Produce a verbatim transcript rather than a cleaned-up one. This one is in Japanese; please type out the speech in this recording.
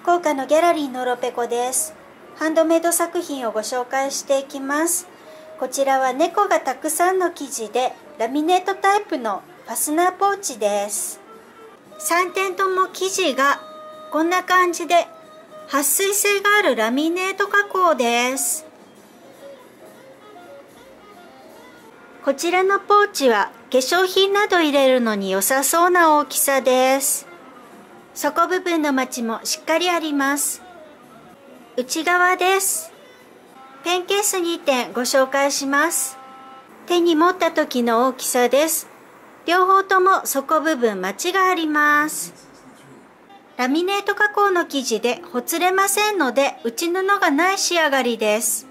福岡のギャラリーのロペコです。ハンドメイド作品をご紹介していきます。こちらは猫がたくさんの生地でラミネートタイプのファスナーポーチです。さんてんとも生地がこんな感じで撥水性があるラミネート加工です。こちらのポーチは化粧品など入れるのに良さそうな大きさです。底部分のマチもしっかりあります。内側です。ペンケースにてんご紹介します。手に持った時の大きさです。両方とも底部分マチがあります。ラミネート加工の生地でほつれませんので内布がない仕上がりです。